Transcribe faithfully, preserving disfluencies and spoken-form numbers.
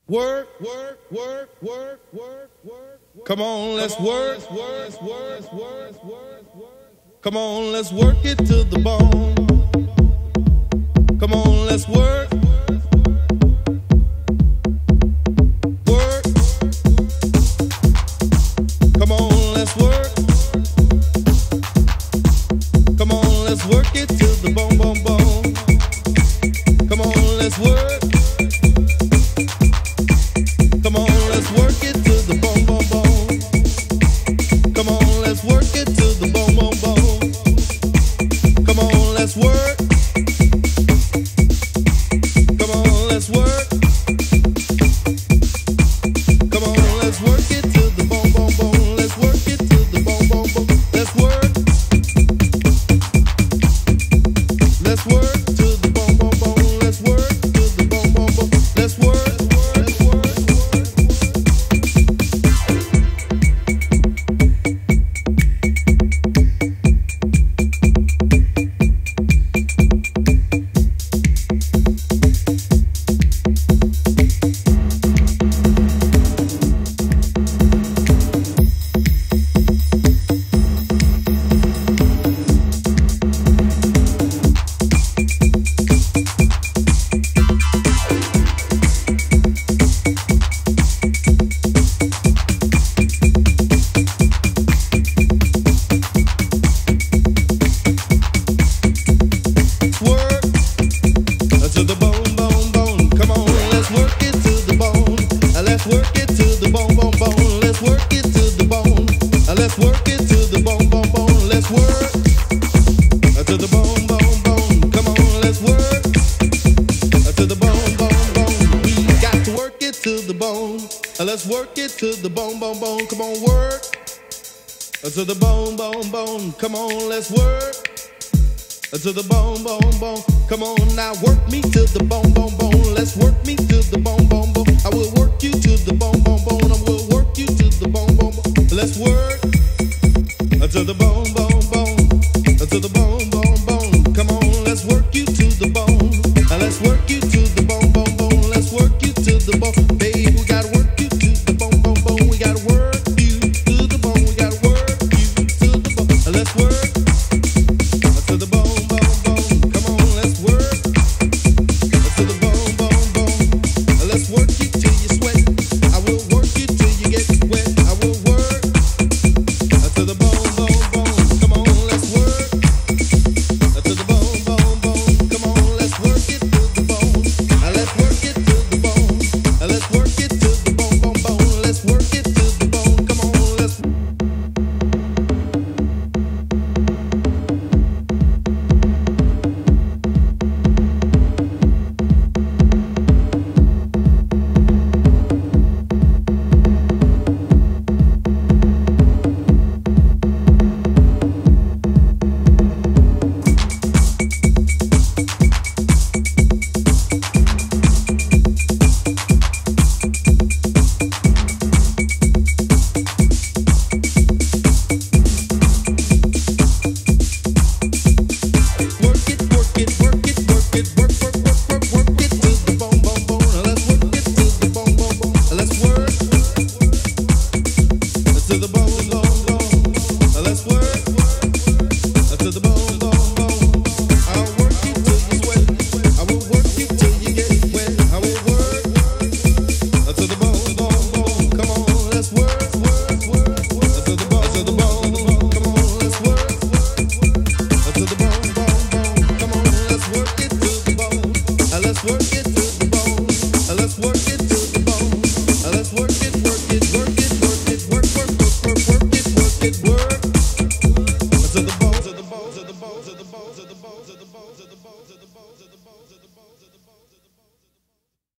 Work, work, work, work, work, work. Come on, let's work, work, work, work, work. Come on, let's work it to the bone. Come on, let's work. Work. Come on, let's work. Come on, let's work it to the bone, bone, bone. Come on, let's work. Come on, let's work it to the bone, bone, bone. Come on, let's work it to the bone, bone, bone. Come on, let's work. Come on, let's work. Come on, let's work it to the bone, bone, bone. Let's work it to the bone, bone, bone. Let's work. Let's work to the bone, bone, bone. Let's work to the bone, bone, bone. Let's work. Let's work it to the bone, bone, bone. Come on, work to the bone, bone, bone. Come on, let's work to the bone, bone, bone. Come on, now work me to the bone, bone, bone. Let's work me to the bone, bone, bone. I will work you to the bone, bone, bone. I will work you to the bone, bone, bone. Let's work to the bone, bone, bone. To the bone, bone, bone. Come on, let's work you to the bone. Let's work you to the bone, bone, bone. Let's work you to the bone, baby.